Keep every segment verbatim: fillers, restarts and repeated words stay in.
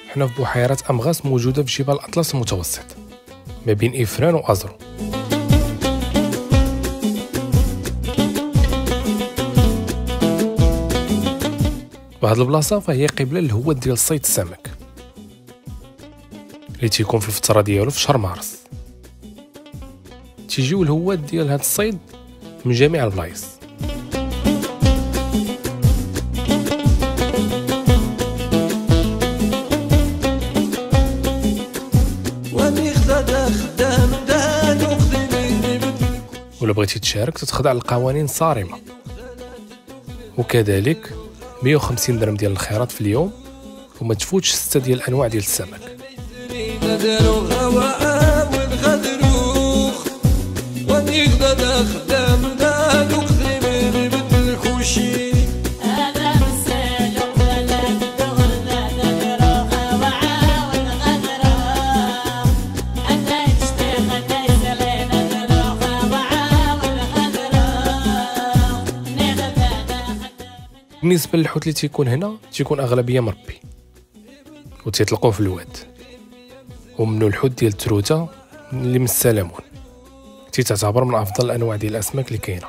حنا في بحيرة أمغاس موجودة في جبال الأطلس المتوسط ما بين إفران وأزرو. وهاد البلاصة فهي قبلة للهواد ديال صيد السمك اللي تيكون في الفترة ديالو في شهر مارس. تيجيو الهواد ديال هاد الصيد من جميع البلايص. ولا بغيتي تشارك تتخضع للقوانين الصارمة، وكذلك مية وخمسين درهم ديال الخيرات في اليوم، وما تفوتش ستة ديال الانواع ديال السمك. بالنسبه للحوت اللي تيكون هنا تيكون اغلبيه مربي وتيطلقوه في الواد، ومنو الحوت ديال التروته اللي من السلمون تيتعتبر من افضل الانواع ديال الاسماك اللي كاينه.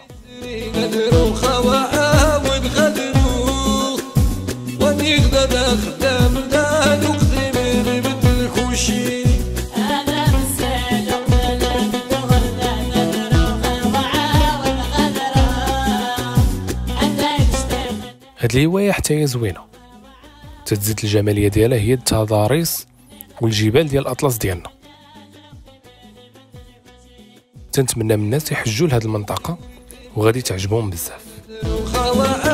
هاد الهوايه حتى هي زوينه، تتزيد الجماليه ديالها هي التضاريس والجبال ديال الاطلس ديالنا. تنتمنى من الناس يحجوا لهاد المنطقه وغادي تعجبهم بزاف.